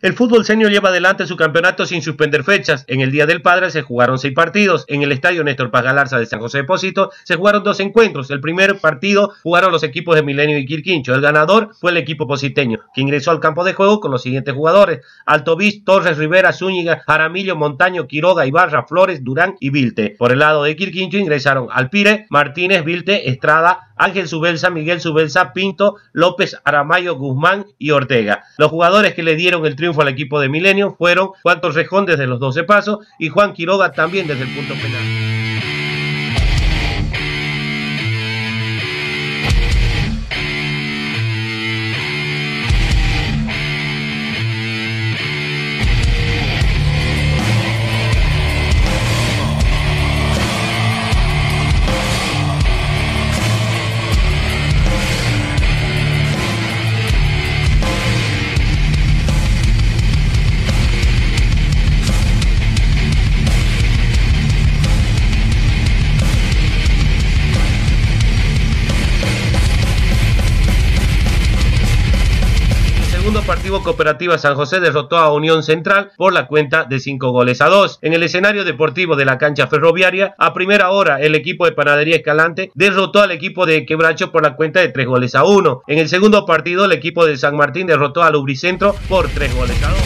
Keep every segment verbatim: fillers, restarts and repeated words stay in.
El fútbol senior lleva adelante su campeonato sin suspender fechas. En el Día del Padre se jugaron seis partidos. En el estadio Néstor Paz Galarza de San José Depósito se jugaron dos encuentros. El primer partido jugaron los equipos de Milenio y Quirquincho. El ganador fue el equipo positeño, que ingresó al campo de juego con los siguientes jugadores: Altovis, Torres, Rivera, Zúñiga, Jaramillo, Montaño, Quiroga, Ibarra, Flores, Durán y Vilte. Por el lado de Quirquincho ingresaron Alpire, Martínez, Vilte, Estrada, Ángel Subelsa, Miguel Subelsa, Pinto, López, Aramayo, Guzmán y Ortega. Los jugadores que le dieron el triunfo al equipo de Milenio fueron Juan Torrejón desde los doce pasos y Juan Quiroga también desde el punto penal. Segundo partido, Cooperativa San José derrotó a Unión Central por la cuenta de cinco goles a dos. En el escenario deportivo de la cancha ferroviaria, a primera hora, el equipo de Panadería Escalante derrotó al equipo de Quebracho por la cuenta de tres goles a uno. En el segundo partido, el equipo de San Martín derrotó a Lubricentro por tres goles a dos.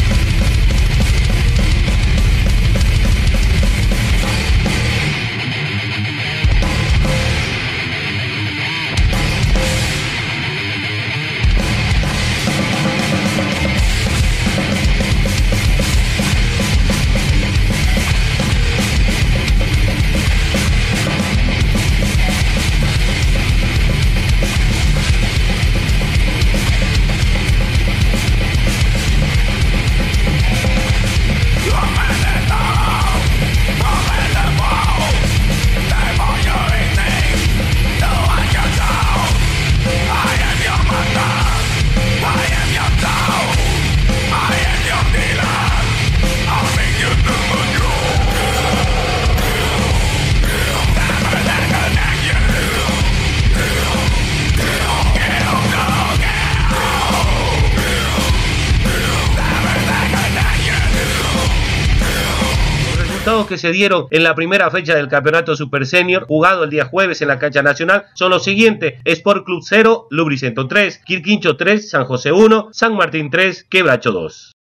Que se dieron en la primera fecha del campeonato Super Senior, jugado el día jueves en la cancha nacional, son los siguientes: Sport Club cero, Lubricentro tres, Quirquincho tres, San José uno, San Martín tres, Quebracho dos.